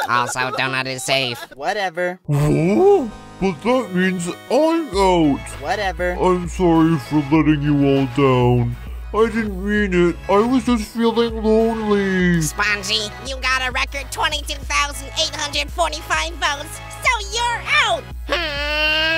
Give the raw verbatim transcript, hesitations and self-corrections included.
Also, donut is safe. Whatever. Oh, but that means I'm out. Whatever. I'm sorry for letting you all down. I didn't mean it. I was just feeling lonely. Spongy, you got a record twenty-two thousand eight hundred forty-five votes, so you're out! Hmm.